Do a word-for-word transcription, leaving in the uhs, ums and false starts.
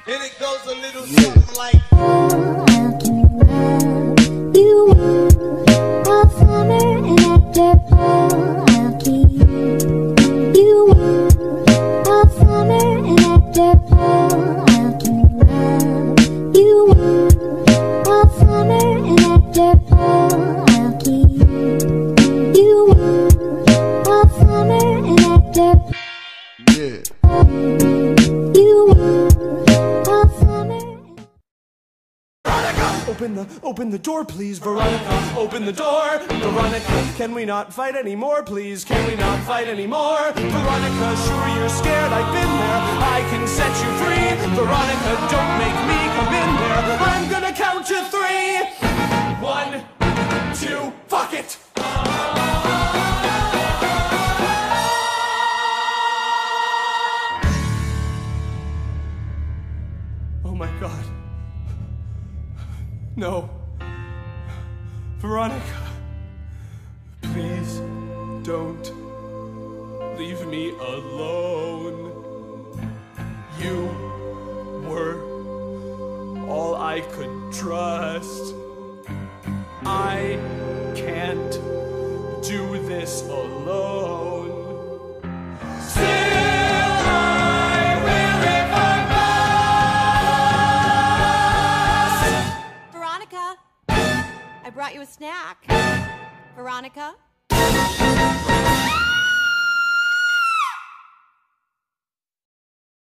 And it goes a little something like, How can love you all summer and after fall I'll keep you all summer and after fall I'll keep love you all summer and after fall I'll keep you all summer and after yeah. you all summer. Open the, open the door, please, Veronica. Open the door, Veronica. Can we not fight anymore, please? Can we not fight anymore? Veronica, sure you're scared, I've been there. I can set you free. Veronica, don't make me come in there. I'm gonna count to three. One, two, fuck it. Oh my God. No. Veronica, please don't leave me alone. You were all I could trust. I can't do this alone. Still I will if I must. Veronica, I brought you a snack. Veronica?